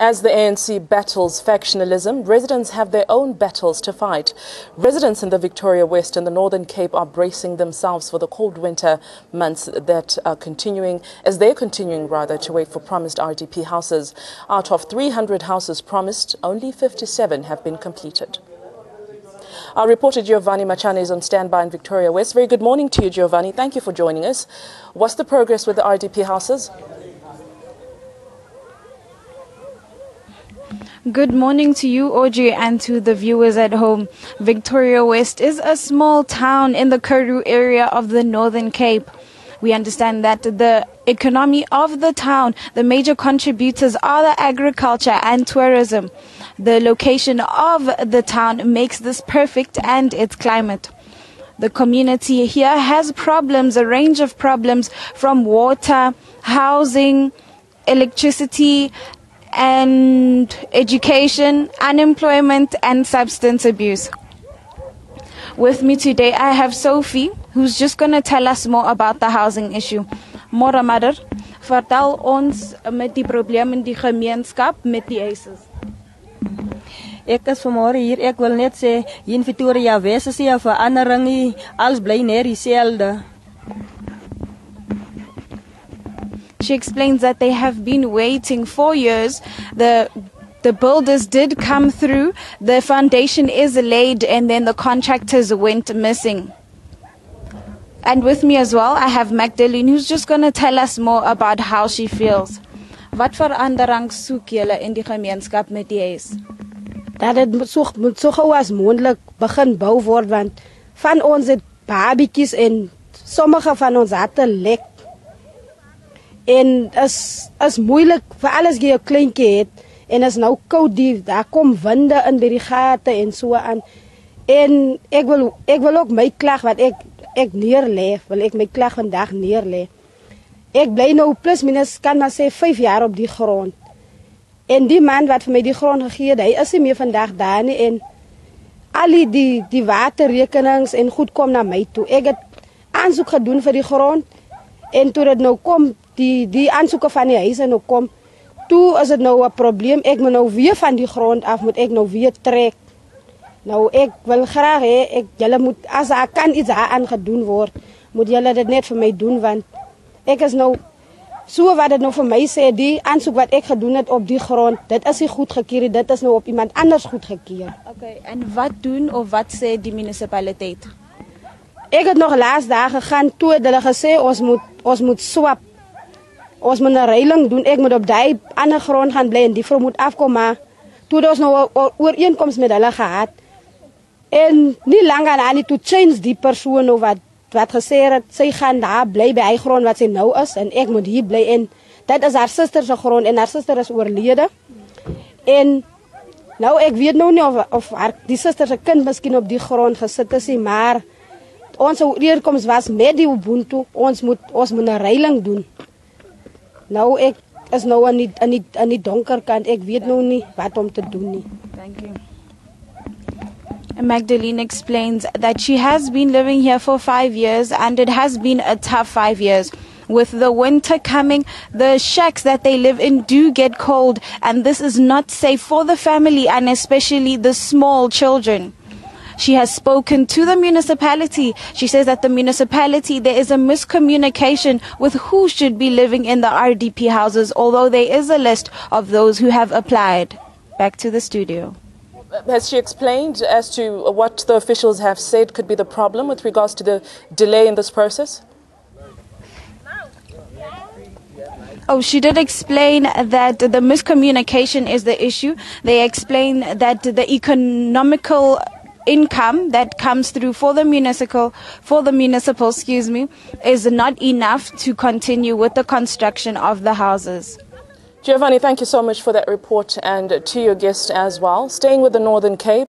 As the ANC battles factionalism, residents have their own battles to fight. Residents in the Victoria West and the Northern Cape are bracing themselves for the cold winter months that are continuing, to wait for promised RDP houses. Out of 300 houses promised, only 57 have been completed. Our reporter Giovanni Machane is on standby in Victoria West. Very good morning to you, Giovanni. Thank you for joining us. What's the progress with the RDP houses? Good morning to you, Audrey, and to the viewers at home. Victoria West is a small town in the Karoo area of the Northern Cape. We understand that the economy of the town, the major contributors are the agriculture and tourism. The location of the town makes this perfect, and its climate. The community here has problems, a range of problems, from water, housing, electricity, and education, unemployment, and substance abuse. With me today, I have Sophie, who's just going to tell us more about the housing issue. Mora Mother, vertel ons met die probleem in die gemeenskap met die huises. Ek is vanmorgen hier, ek wil net sê, in Victoria West is hier verandering nie, alles bly net dieselfde. She explains that they have been waiting 4 years. The builders did come through, the foundation is laid, and then the contractors went missing. And with me as well, I have Magdalene, who's just going to tell us more about how she feels. Wat verandering soek julle in die gemeenskap met die huis? Dat het moet so gauw as moontlik begin bou word, want van ons het babetjies en sommige van ons harte lek. En is moeilik vir alles jy 'n kleintjie het, en is nou koud, daar kom winde in by die gate en so aan. En ek wil ook my klag wat ek neerlê, wil ek my klag vandag neerlê. Ek bly nou plus minus kan maar sê 5 jaar op die grond. En die man wat vir my die grond gegee het, hy is nie meer vandag daar nie, en al die waterrekenings en goed kom na my toe. Ek het aansoek gedoen vir die grond, en toe dit nou kom, die aansoeke van die huise nou kom, toe is het nou 'n probleem. Ek moet nou weer van die grond af, moet ek nou weer trek. Nou ek wil graag hê, julle moet, as daar kan iets aan gedoen word, moet julle dit net vir my doen, want ek is nou, so wat dit nou vir my sê, die aansoek wat ek gedoen het op die grond, dit is nie goedgekeur, dit is nou op iemand anders goedgekeur. Okay, en wat doen of wat sê die munisipaliteit? Ek het nog laas dae gegaan, toe het hulle gesê, ons moet swap. Ons moet 'n reiling doen, ek moet op die ander grond gaan bly en die vrou moet afkom, maar toe het ons nou 'n ooreenkoms met hulle gehad. En nie langer aan nie, toe change die persoon nou wat gesê het, sy gaan daar bly by hy grond wat sy nou is, en ek moet hier bly, en dit is haar suster se grond, en haar suster is oorlede. En nou, ek weet nou nie of die suster se kind miskien op die grond gesit is nie, maar ons ooreenkoms was met die Ubuntu, ons moet 'n reiling doen. Nou, ek is nou aan die donker kant, ek weet nou nie wat om te doen nie. Thank you. Magdalene explains that she has been living here for 5 years, and it has been a tough 5 years. With the winter coming, the shacks that they live in do get cold, and this is not safe for the family, and especially the small children. She has spoken to the municipality. She says that the municipality, there is a miscommunication with who should be living in the RDP houses, although there is a list of those who have applied. Back to the studio. Has she explained as to what the officials have said could be the problem with regards to the delay in this process? Oh, she did explain that the miscommunication is the issue. They explain that the economical income that comes through for the municipal, is not enough to continue with the construction of the houses. Giovanni, thank you so much for that report, and to your guest as well. Staying with the Northern Cape.